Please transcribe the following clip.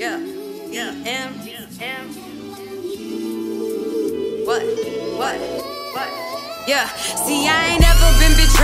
Yeah, What? Yeah, see, I ain't never been bitch